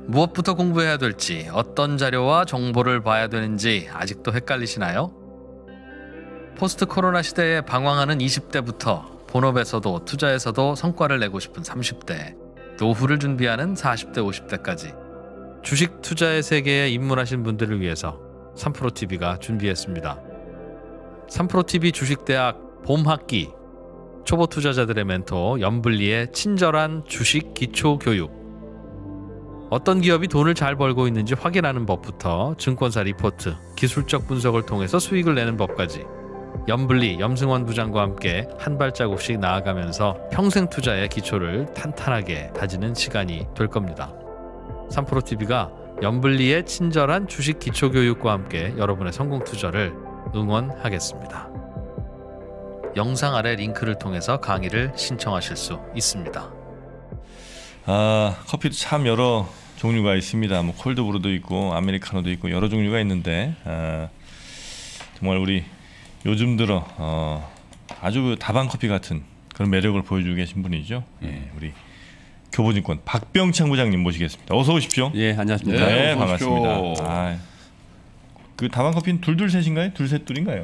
무엇부터 공부해야 될지, 어떤 자료와 정보를 봐야 되는지 아직도 헷갈리시나요? 포스트 코로나 시대에 방황하는 20대부터 본업에서도 투자에서도 성과를 내고 싶은 30대, 노후를 준비하는 40대, 50대까지 주식 투자의 세계에 입문하신 분들을 위해서 3프로TV가 준비했습니다. 3프로TV 주식대학 봄학기, 초보 투자자들의 멘토 염블리의 친절한 주식 기초 교육, 어떤 기업이 돈을 잘 벌고 있는지 확인하는 법부터 증권사 리포트, 기술적 분석을 통해서 수익을 내는 법까지 염블리, 염승원 부장과 함께 한 발자국씩 나아가면서 평생 투자의 기초를 탄탄하게 다지는 시간이 될 겁니다. 3프로TV가 염블리의 친절한 주식 기초 교육과 함께 여러분의 성공 투자를 응원하겠습니다. 영상 아래 링크를 통해서 강의를 신청하실 수 있습니다. 커피도 참 여러 종류가 있습니다. 뭐 콜드브루도 있고 아메리카노도 있고 여러 종류가 있는데 정말 우리 요즘 들어 아주 다방 커피 같은 그런 매력을 보여주고 계신 분이죠. 우리 교보증권 박병창 부장님 모시겠습니다. 어서 오십시오. 예, 안녕하십니까. 네, 반갑습니다. 그 다방 커피는 둘셋인가요? 둘셋둘인가요?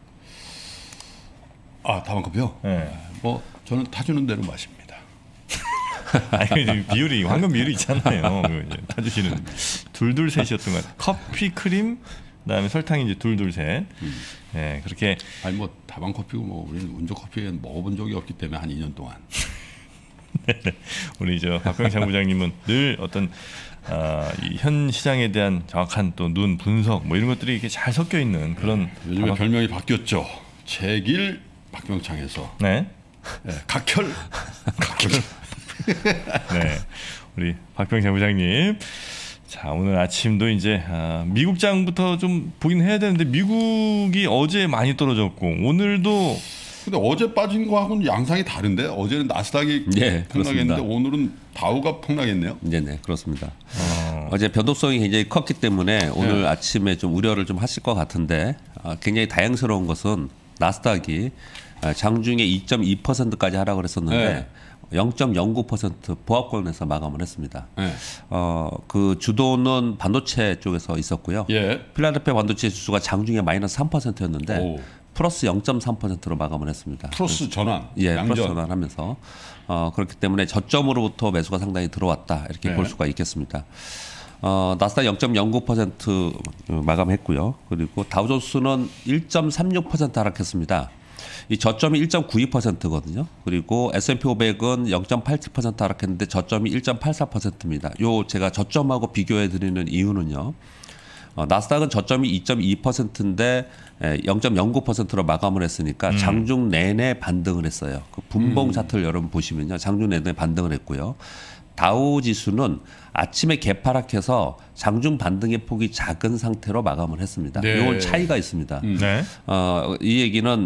다방 커피요? 네. 뭐 저는 타주는 대로 마십니다. 아니, 비율이 황금 비율이 있잖아요. 타주시는 둘셋이었던 것 같아요. 커피 크림 그다음에 설탕이 이제 둘셋. 네, 그렇게. 아니 뭐 다방 커피고 뭐 우리는 운조 커피 먹어본 적이 없기 때문에 한 2년 동안. 네네. 우리 박병창 부장님은 늘 어떤 이 현 시장에 대한 정확한 또 눈 분석 뭐 이런 것들이 이렇게 잘 섞여 있는 그런. 요즘에 별명이 바뀌었죠. 제길 박병창에서. 네. 네, 각혈. 네, 우리 박병창 부장님. 자, 오늘 아침도 이제 미국장부터 좀 보긴 해야 되는데 미국이 어제 많이 떨어졌고 오늘도. 근데 어제 빠진 거하고는 양상이 다른데 어제는 나스닥이 폭락했는데 오늘은 다우가 폭락했네요. 네, 그렇습니다. 어제 변동성이 굉장히 컸기 때문에 오늘 아침에 좀 우려를 좀 하실 것 같은데 굉장히 다행스러운 것은 나스닥이 장중에 2.2%까지 하락을 했었는데 0.09% 보합권에서 마감을 했습니다. 그 주도는 반도체 쪽에서 있었고요. 필라델피아 반도체 지수가 장중에 마이너스 3%였는데 플러스 0.3%로 마감을 했습니다. 플러스 전환. 플러스 전환하면서 그렇기 때문에 저점으로부터 매수가 상당히 들어왔다 이렇게 볼 수가 있겠습니다. 나스닥 0.09% 마감했고요. 그리고 다우존스는 1.36% 하락했습니다. 이 저점이 1.92%거든요. 그리고 S&P 500은 0.87% 하락했는데 저점이 1.84%입니다. 요 제가 저점하고 비교해 드리는 이유는요. 나스닥은 저점이 2.2%인데 0.09%로 마감을 했으니까 장중 내내 반등을 했어요. 그 분봉 차트를 여러분 보시면요. 장중 내내 반등을 했고요. 다우 지수는 아침에 개파락해서 장중 반등의 폭이 작은 상태로 마감을 했습니다. 이건 차이가 있습니다. 이 얘기는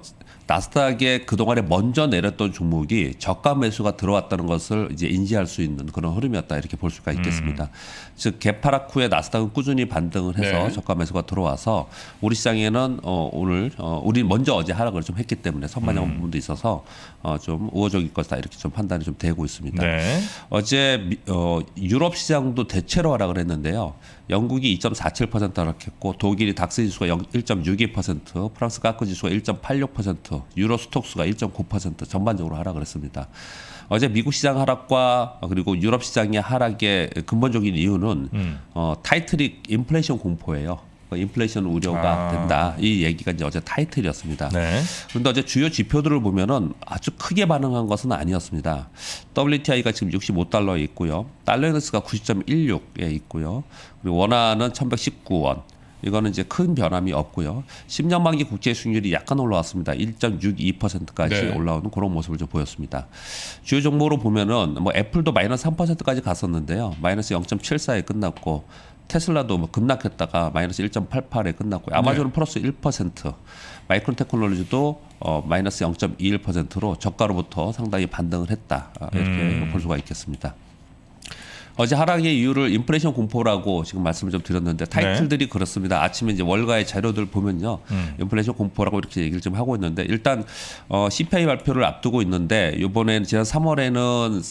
나스닥에 그동안에 먼저 내렸던 종목이 저가 매수가 들어왔다는 것을 이제 인지할 수 있는 그런 흐름이었다 이렇게 볼 수가 있겠습니다. 즉 개파락 후에 나스닥은 꾸준히 반등을 해서 저가 매수가 들어와서 우리 시장에는 오늘 우리 먼저 어제 하락을 좀 했기 때문에 선반영 부분도 있어서 좀 우호적일 것이다 이렇게 좀 판단이 좀 되고 있습니다. 어제 유럽 시장도 대체로 하락을 했는데요. 영국이 2.47% 하락했고 독일이 닥스 지수가 1.62%, 프랑스 카크 지수가 1.86%, 유로 스톡스가 1.9% 전반적으로 하락을 했습니다. 어제 미국 시장 하락과 그리고 유럽 시장의 하락의 근본적인 이유는 타이틀이 인플레이션 공포예요. 인플레이션 우려가 된다. 이 얘기가 이제 어제 타이틀이었습니다. 그런데 어제 주요 지표들을 보면은 아주 크게 반응한 것은 아니었습니다. WTI가 지금 65달러에 있고요. 달러 인덱스가 90.16에 있고요. 그리고 원화는 1119원. 이거는 이제 큰 변함이 없고요. 10년 만기 국채 수익률이 약간 올라왔습니다. 1.62%까지 올라오는 그런 모습을 좀 보였습니다. 주요 종목으로 보면은 뭐 애플도 마이너스 3%까지 갔었는데요. 마이너스 0.74에 끝났고 테슬라도 뭐 급락했다가 마이너스 1.88에 끝났고요. 아마존은 플러스 1%, 마이크론 테크놀로지도 마이너스 0.21%로 저가로부터 상당히 반등을 했다. 이렇게 볼 수가 있겠습니다. 어제 하락의 이유를 인플레이션 공포라고 지금 말씀을 좀 드렸는데 타이틀들이 네. 그렇습니다. 아침에 이제 월가의 자료들 보면요, 인플레이션 공포라고 이렇게 얘기를 좀 하고 있는데 일단 CPI 발표를 앞두고 있는데 이번에는 지난 3월에는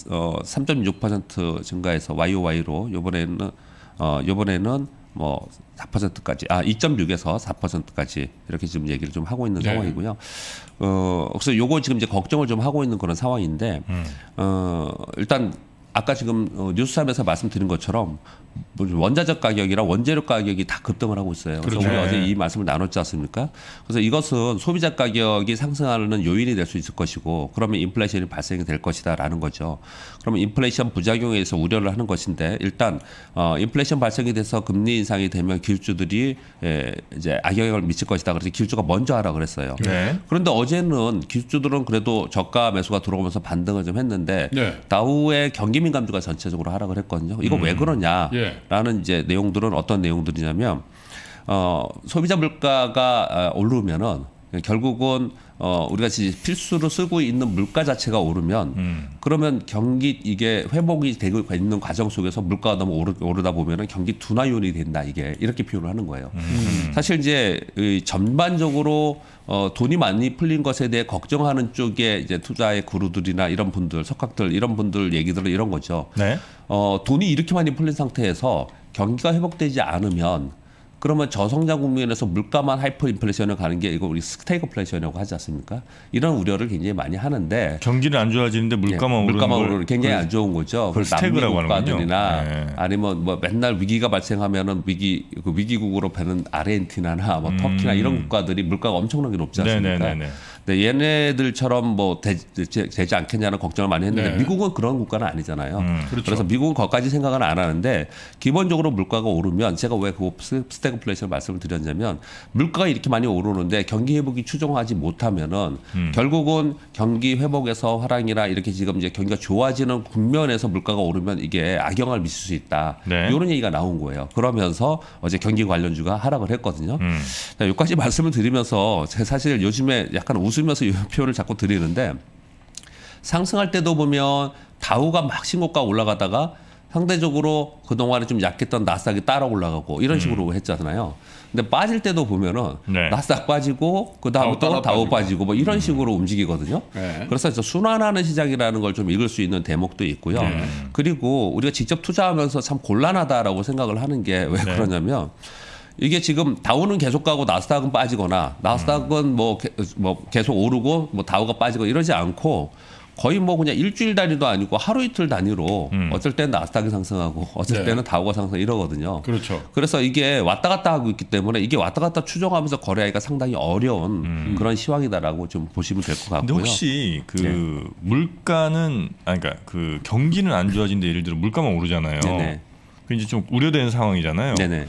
3.6% 증가해서 YOY로 이번에는 뭐 4%까지 2.6에서 4%까지 이렇게 지금 얘기를 좀 하고 있는 네. 상황이고요. 그래서 요거 지금 이제 걱정을 좀 하고 있는 그런 상황인데 일단 아까 지금 뉴스삼에서 말씀드린 것처럼 원자재 가격이랑 원재료 가격이 다 급등을 하고 있어요. 그래서 그렇죠. 우리 어제 이 말씀을 나눴지 않습니까? 그래서 이것은 소비자 가격이 상승하는 요인이 될 수 있을 것이고 그러면 인플레이션이 발생이 될 것이다라는 거죠. 그러면 인플레이션 부작용에 의해서 우려를 하는 것인데 일단 인플레이션 발생이 돼서 금리 인상이 되면 기술주들이 이제 악영향을 미칠 것이다. 그래서 기술주가 먼저 하라 그랬어요. 네. 그런데 어제는 기술주들은 그래도 저가 매수가 들어오면서 반등을 좀 했는데 네. 다우의 경기 민감주가 전체적으로 하락을 했거든요. 이거 왜 그러냐? 예. 라는 이제 내용들은 어떤 내용들이냐면 소비자 물가가 오르면은 결국은 우리가 필수로 쓰고 있는 물가 자체가 오르면 그러면 경기 이게 회복이 되고 있는 과정 속에서 물가가 너무 오르다 보면은 경기 둔화 요인이 된다 이게 이렇게 표현을 하는 거예요. 사실 이제 전반적으로 돈이 많이 풀린 것에 대해 걱정하는 쪽에 이제 투자의 구루들이나 이런 분들, 석학들 이런 분들 얘기들은 이런 거죠. 네. 돈이 이렇게 많이 풀린 상태에서 경기가 회복되지 않으면 그러면 저성장 국면에서 물가만 하이퍼 인플레이션을 가는 게 이거 우리 스태그플레이션이라고 하지 않습니까? 이런 우려를 굉장히 많이 하는데 경기는 안 좋아지는데 물가만 오르는 굉장히 안 좋은 거죠. 스태그라고 하는 거군요. 네. 아니면 뭐 맨날 위기가 발생하면은 위기국으로 배는 아르헨티나나 뭐 터키나 이런 국가들이 물가가 엄청나게 높지 않습니까? 네네네네. 네, 얘네들처럼 뭐 되지 않겠냐는 걱정을 많이 했는데 네. 미국은 그런 국가는 아니잖아요. 그렇죠. 그래서 미국은 거기까지 생각은 안 하는데 기본적으로 물가가 오르면 제가 왜 그 스태그플레이션 말씀을 드렸냐면 물가가 이렇게 많이 오르는데 경기 회복이 추정하지 못하면은 결국은 경기 회복에서 화랑이나 이렇게 지금 이제 경기가 좋아지는 국면에서 물가가 오르면 이게 악영향을 미칠 수 있다. 네. 이런 얘기가 나온 거예요. 그러면서 어제 경기 관련주가 하락을 했거든요. 여기까지 말씀을 드리면서 사실 요즘에 약간 웃으면서 이 표현을 자꾸 드리는데 상승할 때도 보면 다우가 막 신고가 올라가다가 상대적으로 그동안에 좀 약했던 나스닥이 따라 올라가고 이런 식으로 했잖아요. 근데 빠질 때도 보면은 네. 나스닥 빠지고 그다음에 또 다우 빠지고 뭐 이런 식으로 움직이거든요. 네. 그래서 순환하는 시장이라는 걸 좀 읽을 수 있는 대목도 있고요. 네. 그리고 우리가 직접 투자하면서 참 곤란하다라고 생각을 하는 게 왜 그러냐면 이게 지금 다우는 계속 가고 나스닥은 빠지거나 나스닥은 뭐 계속 오르고 뭐 다우가 빠지고 이러지 않고 거의 뭐 그냥 일주일 단위도 아니고 하루 이틀 단위로 어쩔 때는 나스닥이 상승하고 어쩔 때는 다우가 상승 이러거든요. 그렇죠. 그래서 이게 왔다 갔다 하고 있기 때문에 이게 왔다 갔다 추정하면서 거래하기가 상당히 어려운 그런 시황이다라고 좀 보시면 될 것 같고요. 근데 혹시 그 물가는 그러니까 그 경기는 안 좋아진데 예를 들어 물가만 오르잖아요. 네네. 그 이제 좀 우려되는 상황이잖아요. 네네.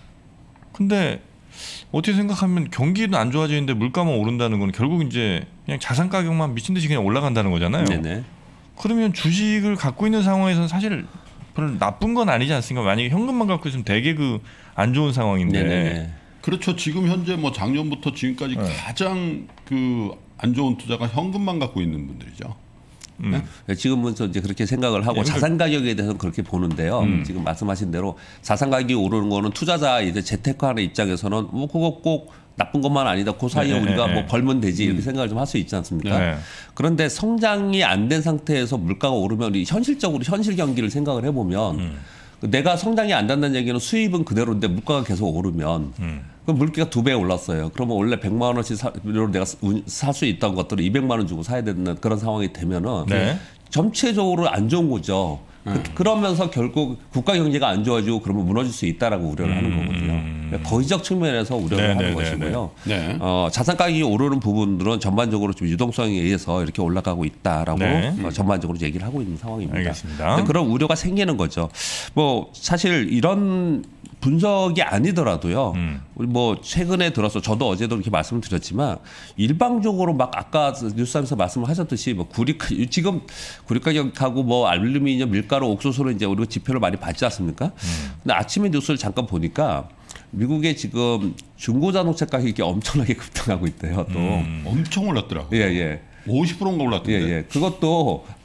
근데 어떻게 생각하면 경기는 안 좋아지는데 물가만 오른다는 건 결국 이제 그냥 자산 가격만 미친 듯이 그냥 올라간다는 거잖아요. 네네. 그러면 주식을 갖고 있는 상황에서는 사실 별로 나쁜 건 아니지 않습니까? 만약에 현금만 갖고 있으면 되게 그 안 좋은 상황인데. 네네. 그렇죠. 지금 현재 뭐 작년부터 지금까지 네. 가장 그 안 좋은 투자가 현금만 갖고 있는 분들이죠. 지금은 이제 그렇게 생각을 하고 자산 가격에 대해서는 그렇게 보는데요. 지금 말씀하신 대로 자산 가격이 오르는 거는 투자자 이제 재테크하는 입장에서는 뭐 그거 꼭 나쁜 것만 아니다. 그 사이에 우리가 뭐 벌면 되지 이렇게 생각을 좀 할 수 있지 않습니까? 그런데 성장이 안 된 상태에서 물가가 오르면 우리 현실적으로 현실 경기를 생각을 해보면 내가 성장이 안 된다는 얘기는 수입은 그대로인데 물가가 계속 오르면 그럼 물가가 2배 올랐어요. 그러면 원래 100만 원어치 내가 살 수 있던 것들을 200만 원 주고 사야 되는 그런 상황이 되면은 네. 전체적으로 안 좋은 거죠. 그러면서 결국 국가 경제가 안 좋아지고 그러면 무너질 수 있다라고 우려를 하는 거거든요. 거의적 측면에서 우려를 하는 것이고요. 네. 자산 가격이 오르는 부분들은 전반적으로 좀 유동성에 의해서 이렇게 올라가고 있다라고 전반적으로 얘기를 하고 있는 상황입니다. 알겠습니다. 그런 우려가 생기는 거죠. 뭐 사실 이런 분석이 아니더라도요. 우리 뭐 최근에 들어서 저도 어제도 이렇게 말씀을 드렸지만 일방적으로 막 아까 뉴스에서 말씀을 하셨듯이 뭐 지금 구리 가격하고 뭐 알루미늄, 밀가루, 옥수수로 이제 우리가 지표를 많이 받지 않습니까? 근데 아침에 뉴스를 잠깐 보니까 미국의 지금 중고자동차 가격이 엄청나게 급등하고 있대요. 또 엄청 올랐더라고요. 예. 50%인가 올랐던데. 예. 그것도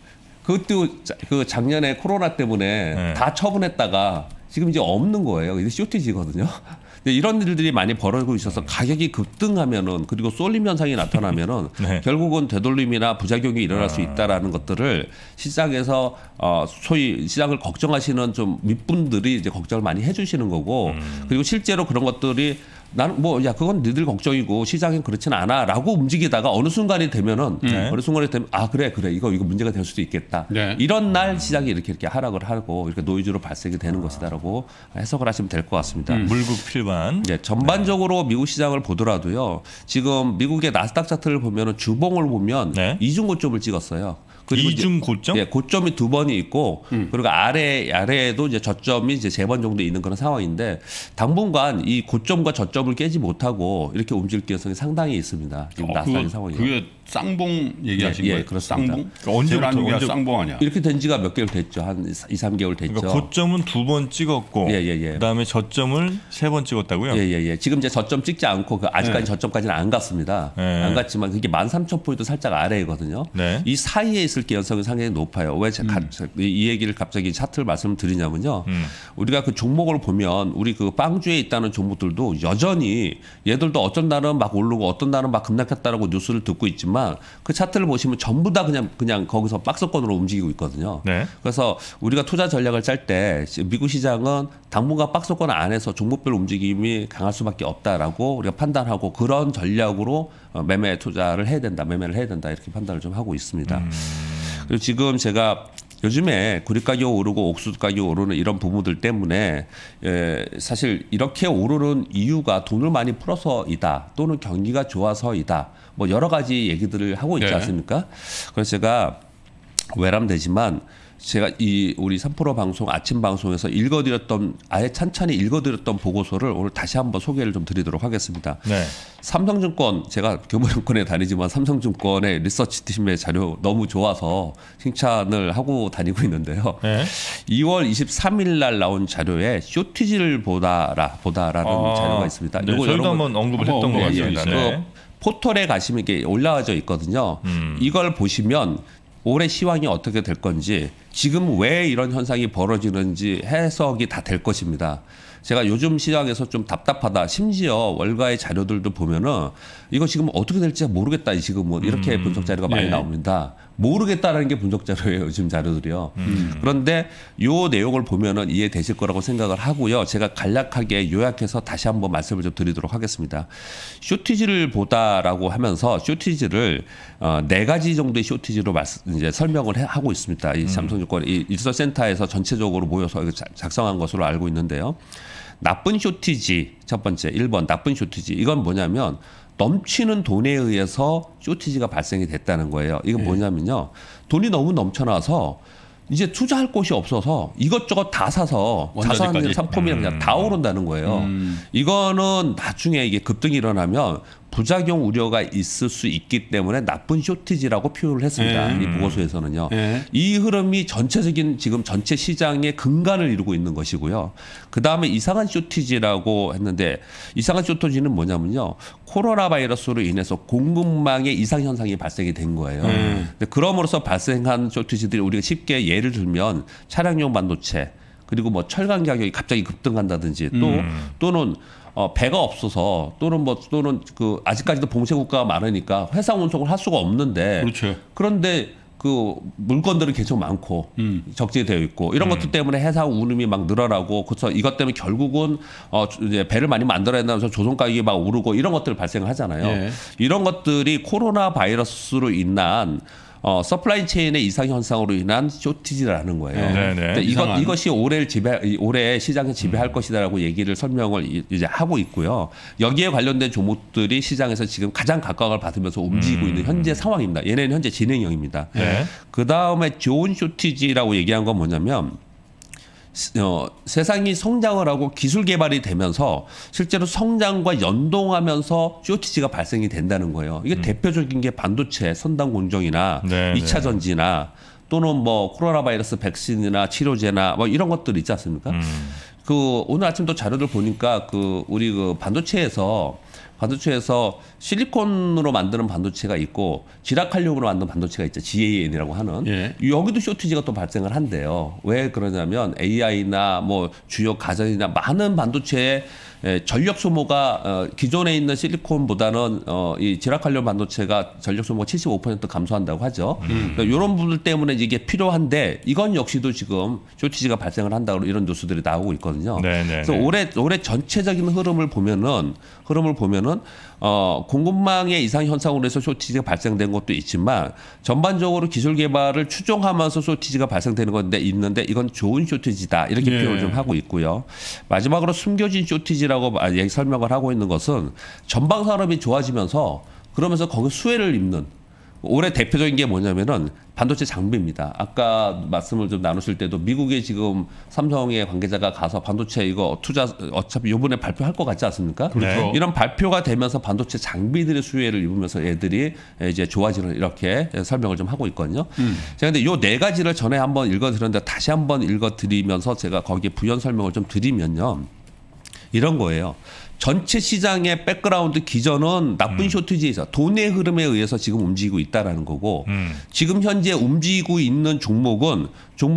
그것도 그 작년에 코로나 때문에 네. 다 처분했다가 지금 이제 없는 거예요. 이게 쇼티지거든요. 근데 이런 일들이 많이 벌어지고 있어서 가격이 급등하면은 그리고 쏠림 현상이 나타나면은 네. 결국은 되돌림이나 부작용이 일어날 수 있다라는 것들을 시장에서 소위 시장을 걱정하시는 좀 윗분들이 이제 걱정을 많이 해주시는 거고 그리고 실제로 그런 것들이 나는 뭐 야 그건 너희들 걱정이고 시장엔 그렇진 않아라고 움직이다가 어느 순간이 되면은 어느 순간이 되면 아 그래 이거 문제가 될 수도 있겠다. 네. 이런 날 시장이 이렇게 하락을 하고 이렇게 노이즈로 발생이 되는 것이다라고 해석을 하시면 될 것 같습니다. 물국 필반. 예, 전반적으로 미국 시장을 보더라도요. 지금 미국의 나스닥 차트를 보면은 주봉을 보면 네. 이중 고점을 찍었어요. 그리고 이중 고점? 예, 고점이 2번이 있고 그리고 아래에도 이제 저점이 이제 3번 정도 있는 그런 상황인데 당분간 이 고점과 저점을 깨지 못하고 이렇게 움직일 가능성이 상당히 있습니다. 지금 나스닥의 상황이. 그게 쌍봉 얘기하신 예, 거예요? 그렇습니다. 쌍봉? 언제부터 쌍봉 아니야? 이렇게 된 지가 몇 개월 됐죠. 한 2, 3개월 됐죠. 그러니까 고점은 2번 찍었고 예. 그다음에 저점을 3번 찍었다고요? 예. 지금 이제 저점 찍지 않고 아직까지 저점까지는 안 갔습니다. 안 갔지만 그게 13,000포인트 살짝 아래거든요. 네. 이 사이에 있을 개연성이 상당히 높아요. 왜 이 얘기를 갑자기 차트를 말씀드리냐면요. 우리가 그 종목을 보면 우리 그 빵주에 있다는 종목들도 여전히 얘들도 어떤 날은 막 오르고 어떤 날은 막 급락했다라고 뉴스를 듣고 있지만 그 차트를 보시면 전부 다 그냥 거기서 박스권으로 움직이고 있거든요. 네. 그래서 우리가 투자 전략을 짤 때 미국 시장은 당분간 박스권 안에서 종목별 움직임이 강할 수밖에 없다라고 우리가 판단하고 그런 전략으로 매매를 해야 된다 이렇게 판단을 좀 하고 있습니다. 그리고 지금 제가 요즘에 구리 가격이 오르고 옥수수 가격이 오르는 이런 부분들 때문에 사실 이렇게 오르는 이유가 돈을 많이 풀어서이다 또는 경기가 좋아서이다 뭐 여러 가지 얘기들을 하고 있지 않습니까? 그래서 제가 외람되지만 제가 이 우리 3프로 방송 아침 방송에서 아예 찬찬히 읽어드렸던 보고서를 오늘 다시 한번 소개를 좀 드리도록 하겠습니다. 네. 삼성증권 제가 교보증권에 다니지만 삼성증권의 리서치 팀의 자료 너무 좋아서 칭찬을 하고 다니고 있는데요. 네. 2월 23일 날 나온 자료에 쇼티지를 보다라는 자료가 있습니다. 네, 저희도 한번 언급을 했던 것 같습니다. 그 포털에 가시면 이게 올라와져 있거든요. 이걸 보시면 올해 시황이 어떻게 될 건지 지금 왜 이런 현상이 벌어지는지 해석이 다 될 것입니다. 제가 요즘 시장에서 좀 답답하다. 심지어 월가의 자료들도 보면은 이거 지금 어떻게 될지 모르겠다. 지금 뭐 이렇게 분석 자료가 많이 나옵니다. 모르겠다라는 게 분석 자료예요. 요즘 자료들이요. 그런데 요 내용을 보면은 이해되실 거라고 생각을 하고요. 제가 간략하게 요약해서 다시 한번 말씀을 좀 드리도록 하겠습니다. 쇼티지를 보다라고 하면서 쇼티지를 4가지 정도의 쇼티지로 이제 설명을 하고 있습니다. 이 삼성증권 이 리서치센터에서 전체적으로 모여서 작성한 것으로 알고 있는데요. 나쁜 쇼티지 첫 번째 1번 나쁜 쇼티지 이건 뭐냐면 넘치는 돈에 의해서 쇼티지가 발생이 됐다는 거예요. 이건 뭐냐면요. 돈이 너무 넘쳐나서 이제 투자할 곳이 없어서 이것저것 다 사서 자산 상품이 그냥 다 오른다는 거예요. 이거는 나중에 이게 급등이 일어나면 부작용 우려가 있을 수 있기 때문에 나쁜 쇼티지라고 표현을 했습니다. 이 보고서에서는요. 이 흐름이 전체적인 지금 전체 시장의 근간을 이루고 있는 것이고요. 그 다음에 이상한 쇼티지라고 했는데 이상한 쇼티지는 뭐냐면요. 코로나 바이러스로 인해서 공급망의 이상 현상이 발생이 된 거예요. 근데 그럼으로써 발생한 쇼티지들이 우리가 쉽게 예를 들면 차량용 반도체 그리고 뭐 철강 가격이 갑자기 급등한다든지 또는 배가 없어서 또는 그 아직까지도 봉쇄 국가가 많으니까 회사 운송을 할 수가 없는데 그렇죠. 그런데 그 물건들은 계속 많고 적재되어 있고 이런 것들 때문에 회사 운임이 막 늘어나고 그래서 이것 때문에 결국은 이제 배를 많이 만들어야 된다면서 조선 가격이 막 오르고 이런 것들 발생을 하잖아요. 이런 것들이 코로나 바이러스로 인한 서플라이 체인의 이상 현상으로 인한 쇼티지라는 거예요. 그러니까 이것이 올해 시장을 지배할 것이다라고 얘기를 설명을 이제 하고 있고요. 여기에 관련된 종목들이 시장에서 지금 가장 각광을 받으면서 움직이고 있는 현재 상황입니다. 얘네는 현재 진행형입니다. 그 다음에 좋은 쇼티지라고 얘기한 건 뭐냐면 세상이 성장을 하고 기술 개발이 되면서 실제로 성장과 연동하면서 쇼티지가 발생이 된다는 거예요. 이게 대표적인 게 반도체, 선단 공정이나 2차 전지나 또는 뭐 코로나 바이러스 백신이나 치료제나 뭐 이런 것들 있지 않습니까? 그 오늘 아침도 자료를 보니까 그 우리 그 반도체에서 반도체에서 실리콘으로 만드는 반도체가 있고 지라칼륨으로 만드는 반도체가 있죠. GaN이라고 하는. 예. 여기도 쇼티지가 또 발생을 한대요. 왜 그러냐면 AI나 뭐 주요 가전이나 많은 반도체의 전력 소모가 기존에 있는 실리콘보다는 이 지라칼륨 반도체가 전력 소모가 75% 감소한다고 하죠. 그러니까 이런 부분들 때문에 이게 필요한데 이건 역시도 지금 쇼티지가 발생을 한다고 이런 뉴스들이 나오고 있거든요. 네네네. 그래서 올해 전체적인 흐름을 보면은 공급망의 이상 현상으로 해서 쇼티지가 발생된 것도 있지만 전반적으로 기술 개발을 추종하면서 쇼티지가 발생되는 건데 있는데 이건 좋은 쇼티지다 이렇게 예. 표현을 좀 하고 있고요. 마지막으로 숨겨진 쇼티지라고 설명을 하고 있는 것은 전방 산업이 좋아지면서 그러면서 거기 수혜를 입는 올해 대표적인 게 뭐냐면은 반도체 장비입니다. 아까 말씀을 좀 나누실 때도 미국에 지금 삼성의 관계자가 가서 반도체 이거 투자 어차피 이번에 발표할 것 같지 않습니까? 그렇죠. 이런 발표가 되면서 반도체 장비들의 수혜를 입으면서 애들이 이제 좋아지는 이렇게 설명을 좀 하고 있거든요. 제가 근데 요 네 가지를 전에 한번 읽어드렸는데 다시 한번 읽어드리면서 제가 거기에 부연 설명을 좀 드리면요. 이런 거예요. 전체 시장의 백그라운드 기전은 나쁜 쇼티지에서 돈의 흐름에 의해서 지금 움직이고 있다라는 거고 지금 현재 움직이고 있는 종목은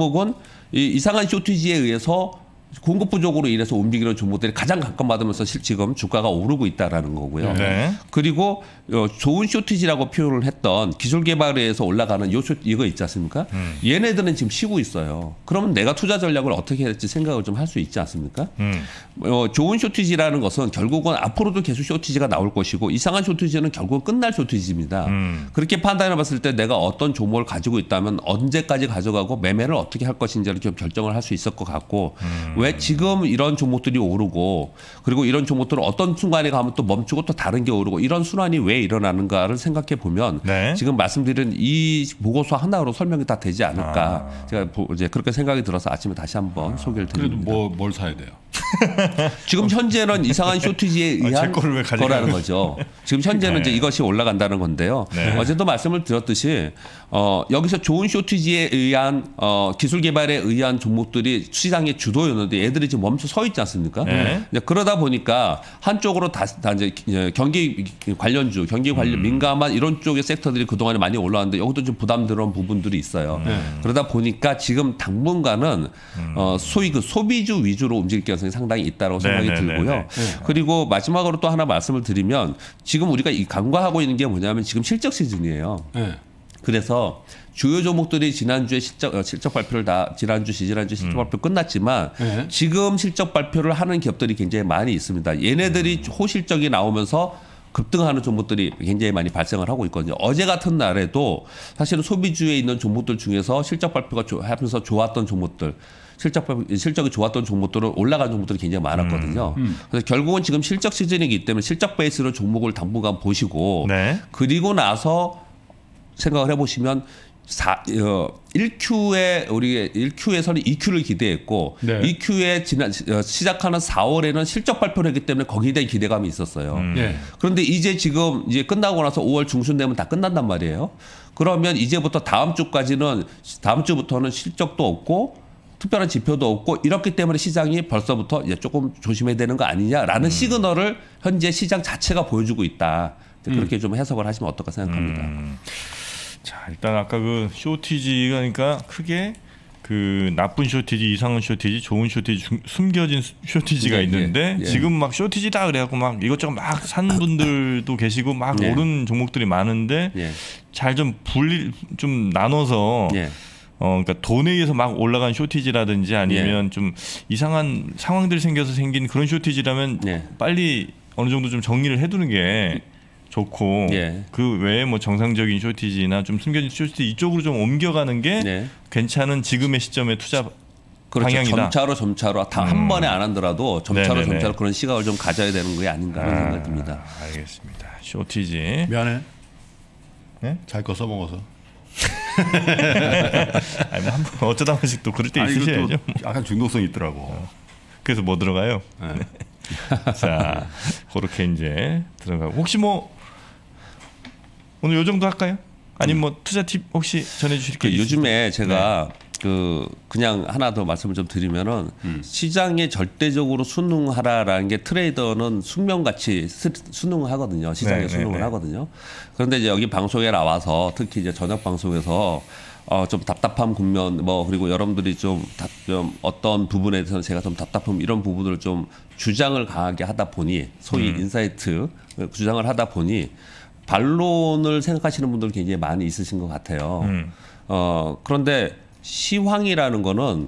이상한 쇼티지에 의해서 공급 부족으로 인해서 움직이는 종목들이 가장 각광받으면서 지금 주가가 오르고 있다라는 거고요. 네. 그리고 좋은 쇼티지라고 표현을 했던 기술 개발에 의해서 올라가는 이거 있지 않습니까? 얘네들은 지금 쉬고 있어요. 그러면 내가 투자 전략을 어떻게 해야 될지 생각을 좀 할 수 있지 않습니까? 좋은 쇼티지라는 것은 결국은 앞으로도 계속 쇼티지가 나올 것이고 이상한 쇼티지는 결국은 끝날 쇼티지입니다. 그렇게 판단해 봤을 때 내가 어떤 종목을 가지고 있다면 언제까지 가져가고 매매를 어떻게 할 것인지를 좀 결정을 할 수 있을 것 같고 왜 지금 이런 종목들이 오르고 그리고 이런 종목들은 어떤 순간에 가면 또 멈추고 또 다른 게 오르고 이런 순환이 왜 일어나는가를 생각해 보면 네. 지금 말씀드린 이 보고서 하나로 설명이 다 되지 않을까 제가 이제 그렇게 생각이 들어서 아침에 다시 한번 소개를 드립니다. 그래도 뭘 사야 돼요? 지금 현재는 이상한 쇼티지에 의한 거라는 거죠. 지금 현재는 이제 이것이 올라간다는 건데요. 네. 어제도 말씀을 드렸듯이 여기서 좋은 쇼티지에 의한 기술 개발에 의한 종목들이 시장의 주도였는데 얘들이 지금 멈춰 서 있지 않습니까? 네. 그러다 보니까 한쪽으로 다 이제 경기 관련주, 경기 관련 민감한 이런 쪽의 섹터들이 그동안에 많이 올라왔는데 여기도 좀 부담스러운 부분들이 있어요. 그러다 보니까 지금 당분간은 소위 그 소비주 위주로 움직일 가능성이 상당히 있다고 생각이 들고요. 그리고 마지막으로 또 하나 말씀을 드리면 지금 우리가 간과하고 있는 게 뭐냐면 지금 실적 시즌이에요. 네. 그래서 주요 종목들이 지난주에 실적 발표를 지난주 실적 발표 끝났지만 지금 실적 발표를 하는 기업들이 굉장히 많이 있습니다. 얘네들이 호실적이 나오면서 급등하는 종목들이 굉장히 많이 발생을 하고 있거든요. 어제 같은 날에도 사실은 소비주에 있는 종목들 중에서 실적 발표가 하면서 좋았던 종목들 실적이 좋았던 종목들은 올라간 종목들이 굉장히 많았거든요. 그래서 결국은 지금 실적 시즌이기 때문에 실적 베이스로 종목을 당분간 보시고 네. 그리고 나서 생각을 해보시면 1Q에 우리 1Q에서는 2Q를 기대했고 네. 2Q에 시작하는 4월에는 실적 발표를 했기 때문에 거기에 대한 기대감이 있었어요. 네. 그런데 이제 지금 이제 끝나고 나서 5월 중순 되면 다 끝난단 말이에요. 그러면 이제부터 다음 주부터는 실적도 없고 특별한 지표도 없고 이렇기 때문에 시장이 벌써부터 이제 조금 조심해야 되는 거 아니냐라는 시그널을 현재 시장 자체가 보여주고 있다. 그렇게 좀 해석을 하시면 어떨까 생각합니다. 자, 일단 아까 그 쇼티지가 그러니까 크게 그 나쁜 쇼티지, 이상한 쇼티지, 좋은 쇼티지, 숨겨진 쇼티지가 있는데 지금 막 쇼티지다 그래갖고 막 이것저것 막 산 분들도 계시고 막 오른 종목들이 많은데 잘 좀 좀 나눠서 그러니까 돈에 의해서 막 올라간 쇼티지라든지 아니면 좀 이상한 상황들이 생겨서 생긴 그런 쇼티지라면 빨리 어느 정도 좀 정리를 해두는 게 좋고 그 외에 뭐 정상적인 쇼티지나 좀 숨겨진 쇼티지 이쪽으로 좀 옮겨가는 게 괜찮은 지금의 시점의 투자 방향이다. 점차로 다 한 번에 안 하더라도 점차로 그런 시각을 좀 가져야 되는 게 아닌가 하는 생각이 듭니다. 알겠습니다. 쇼티지. 미안해. 네? 잘 거 써먹어서. 아니 뭐 한번 어쩌다 한 번씩 또 그럴 때 있으셔야죠. 약간 중독성 있더라고. 그래서 뭐 들어가요? 자, 그렇게 이제 들어가고 혹시 뭐 오늘 요 정도 할까요? 아니면 뭐 투자 팁 혹시 전해주실 게 있으세요? 요즘에 제가 그냥 하나 더 말씀을 좀 드리면은 시장에 절대적으로 순응하라라는 게 트레이더는 숙명같이 순응하거든요. 시장에 순응을 하거든요. 그런데 이제 여기 방송에 나와서 특히 이제 저녁 방송에서 좀 답답함 국면 그리고 여러분들이 좀 어떤 부분에 대해서는 제가 좀 답답함 이런 부분을 좀 주장을 강하게 하다 보니 소위 인사이트 주장을 하다 보니 반론을 생각하시는 분들 굉장히 많이 있으신 것 같아요. 그런데 시황이라는 거는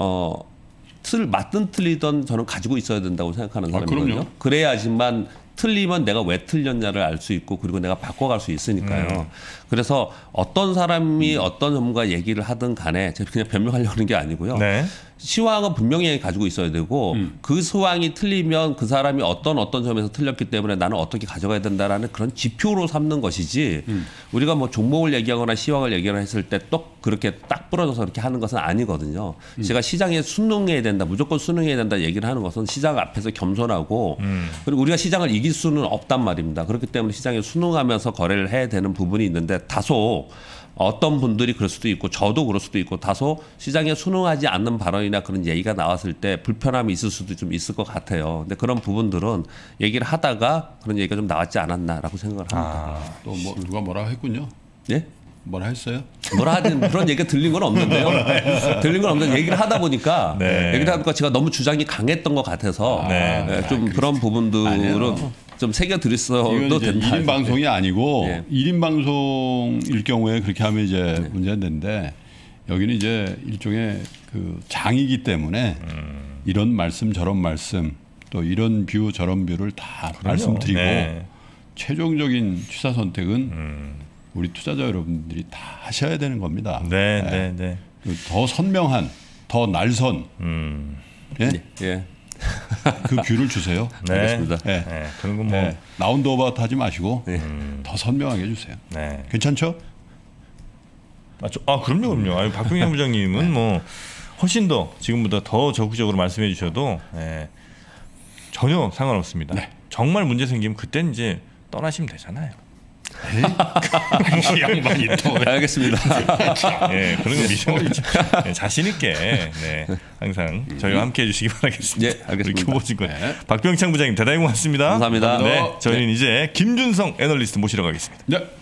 맞든 틀리든 저는 가지고 있어야 된다고 생각하는 사람이거든요. 그래야지만 틀리면 내가 왜 틀렸냐를 알 수 있고 그리고 내가 바꿔갈 수 있으니까요. 그래서 어떤 사람이 어떤 전문가 얘기를 하든 간에 제가 그냥 변명하려는 게 아니고요. 네. 시황은 분명히 가지고 있어야 되고 그 시황이 틀리면 그 사람이 어떤 점에서 틀렸기 때문에 나는 어떻게 가져가야 된다라는 그런 지표로 삼는 것이지 우리가 뭐 종목을 얘기하거나 시황을 얘기하거나 했을 때 또 그렇게 딱 부러져서 그렇게 하는 것은 아니거든요. 제가 시장에 순응해야 된다, 무조건 순응해야 된다 얘기를 하는 것은 시장 앞에서 겸손하고 그리고 우리가 시장을 이길 수는 없단 말입니다. 그렇기 때문에 시장에 순응하면서 거래를 해야 되는 부분이 있는데 다소 어떤 분들이 그럴 수도 있고 저도 그럴 수도 있고 다소 시장에 순응하지 않는 발언이나 그런 얘기가 나왔을 때 불편함이 있을 수도 좀 있을 것 같아요. 근데 그런 부분들은 얘기를 하다가 그런 얘기가 좀 나왔지 않았나라고 생각을 합니다. 또 뭐 누가 뭐라 했군요? 예? 뭐라 했어요? 뭐라 하든 그런 얘기가 들린 건 없는데요. 들린 건 없는데 얘기를 하다 보니까 얘기를 하니까 제가 너무 주장이 강했던 것 같아서 좀 그런 부분들은 좀 새겨 드렸어도 된다. 1인 방송이 아니고 1인 방송일 경우에 그렇게 하면 이제 문제가 되는데 여기는 이제 일종의 그 장이기 때문에 이런 말씀 저런 말씀 또 이런 뷰 저런 뷰를 다 말씀드리고 최종적인 취사 선택은 우리 투자자 여러분들이 다 하셔야 되는 겁니다. 더 선명한, 더 날선, 그 뷰를 주세요. 알겠습니다. 그런 건 뭐 라운드 오버아웃 하지 마시고 더 선명하게 해주세요. 괜찮죠? 그럼요. 아니, 박병장 부장님은 뭐 훨씬 더 지금보다 더 적극적으로 말씀해 주셔도 전혀 상관없습니다. 정말 문제 생기면 그땐 이제 떠나시면 되잖아요. 이 양반이 또 알겠습니다. 그런 거 미션 자신 있게 항상 저희와 함께 해주시기 바라겠습니다. 알겠습니다. 교보증권 박병창 부장님 대단히 고맙습니다. 감사합니다. 저희는 이제 김준성 애널리스트 모시러 가겠습니다.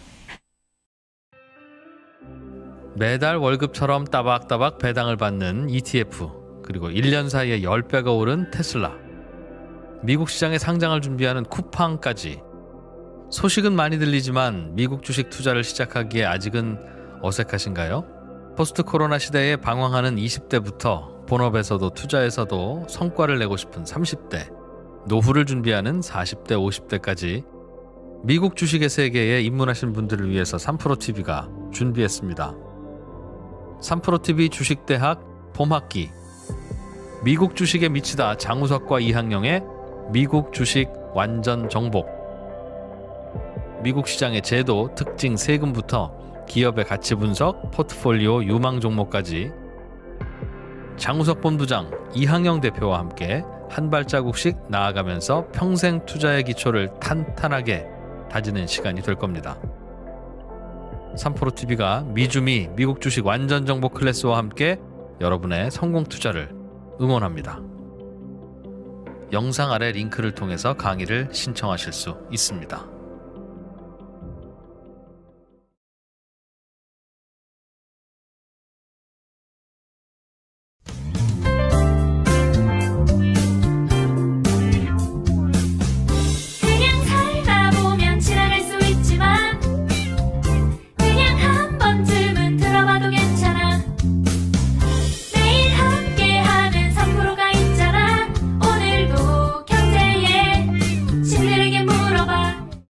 매달 월급처럼 따박따박 배당을 받는 ETF, 그리고 1년 사이에 10배가 오른 테슬라, 미국 시장에 상장을 준비하는 쿠팡까지 소식은 많이 들리지만 미국 주식 투자를 시작하기에 아직은 어색하신가요? 포스트 코로나 시대에 방황하는 20대부터 본업에서도 투자에서도 성과를 내고 싶은 30대, 노후를 준비하는 40대, 50대까지 미국 주식의 세계에 입문하신 분들을 위해서 3프로TV가 준비했습니다. 3프로TV 주식대학 봄학기, 미국 주식에 미치다 장우석과 이항영의 미국 주식 완전 정복, 미국 시장의 제도, 특징, 세금부터 기업의 가치 분석, 포트폴리오, 유망 종목까지 장우석 본부장, 이항영 대표와 함께 한 발자국씩 나아가면서 평생 투자의 기초를 탄탄하게 다지는 시간이 될 겁니다. 3프로TV가 미주미 미국 주식 완전 정보 클래스와 함께 여러분의 성공 투자를 응원합니다. 영상 아래 링크를 통해서 강의를 신청하실 수 있습니다.